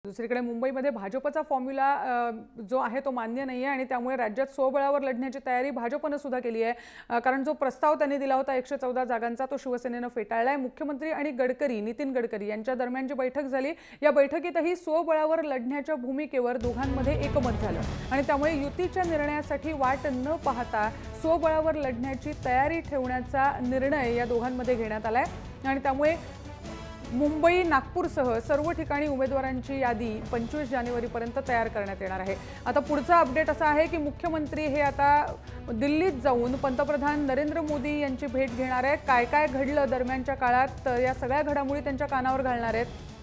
दुसरीकडे मुंबईमध्ये भाजपचा फॉर्म्युला जो आहे तो मान्य नाही आहे आणि त्यामुळे राज्यात स्वबळावर लढण्याची तयारी भाजपने सुद्धा केली आहे। कारण जो प्रस्ताव त्यांनी दिला होता 114 जागांचा तो शिवसेनेने फेटाळला आहे। मुख्यमंत्री आणि नितीन गडकरी यांच्या दरम्यान जी बैठक झाली या बैठकीतही स्वबळावर लढण्याच्या भूमिकेवर दोघांमध्ये एकमत झालं आणि त्यामुळे युतीच्या निर्णयासाठी वाट न पाहता स्वबळावर लढण्याची तयारी ठेवण्याचा निर्णय या दोघांमध्ये घेण्यात आलाय आणि त्यामुळे मुंबई नागपूरसह सर्व ठिकाणी उमेदवारांची यादी 25 जानेवारीपर्यंत तयार करण्यात येणार आहे। आता पुढचा अपडेट असा आहे की मुख्यमंत्री हे आता दिल्लीत जाऊन पंतप्रधान नरेंद्र मोदी यांची भेट घेणार आहेत। काय काय घडलं दरम्यानच्या काळात या सगळ्या घडामोडी त्यांच्या कानावर घालणार आहेत।